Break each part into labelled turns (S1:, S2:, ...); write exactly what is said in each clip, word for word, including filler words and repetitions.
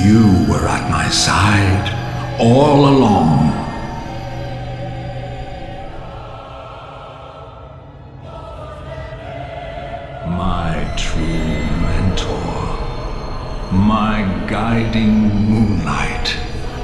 S1: You were at my side all along. My true mentor, my guiding moonlight.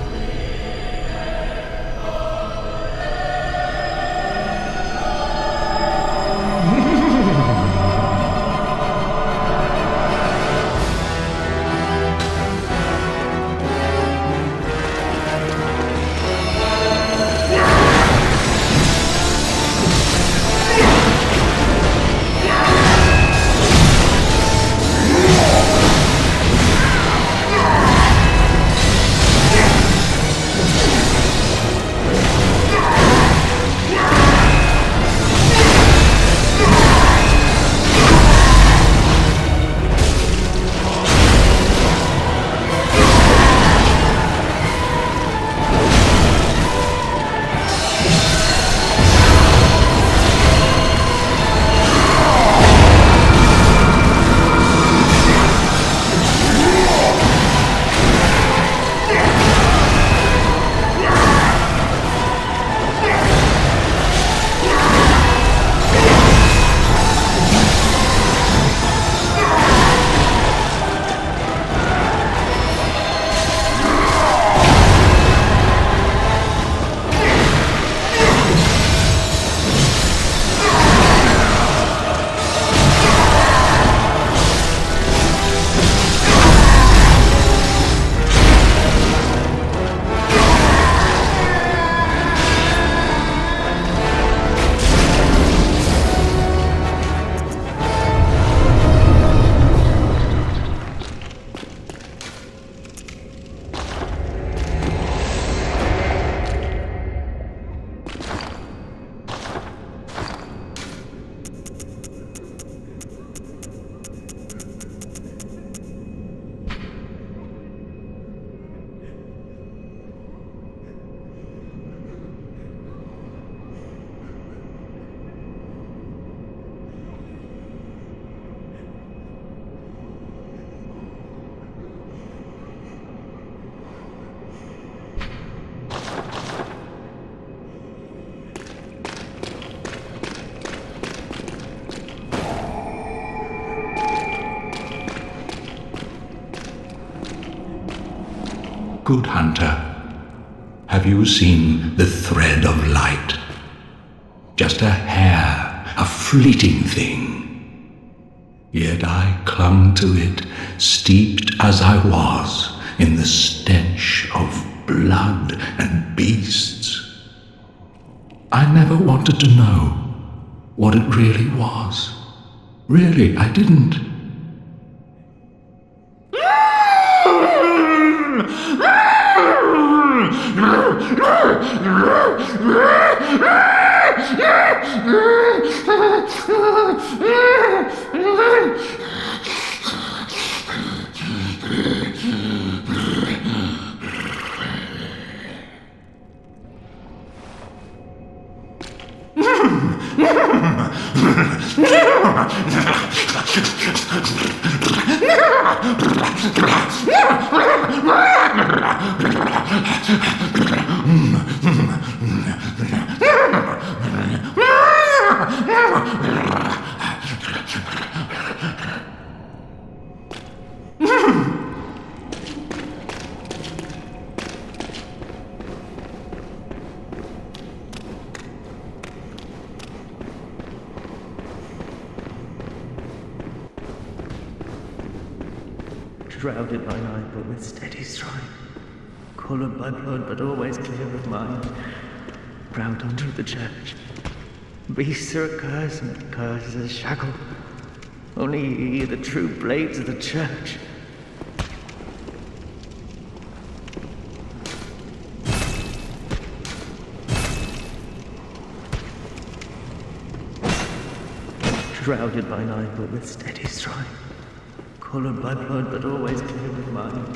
S1: Good hunter, have you seen the thread of light? Just a hair, a fleeting thing. Yet I clung to it, steeped as I was in the stench of blood and beasts. I never wanted to know what it really was. Really, I didn't.
S2: Shrouded by night but with steady stride, coloured by blood but always clear of mind, proud under the church. Beasts are a curse and the curse is a shackle. Only ye, the true blades of the church. Shrouded by night but with steady stride, coloured by blood but always clear of mind.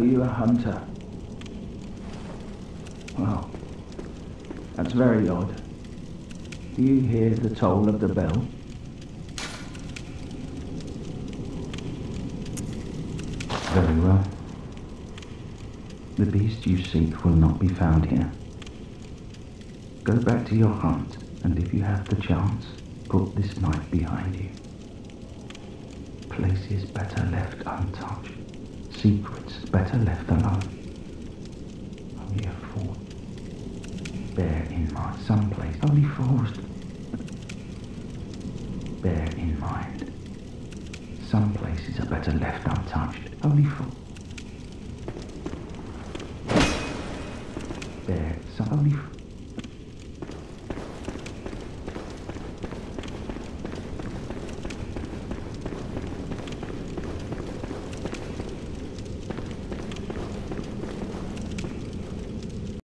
S3: you a hunter? Well, that's very odd. Do you hear the toll of the bell? Very well. The beast you seek will not be found here. Go back to your hunt, and if you have the chance, put this knife behind you. Places better left untouched. Secrets better left alone. Only a fool. Bear in mind, someplace only fools. Bear in mind, some places are better left untouched. Only fools. Bear, some only fools.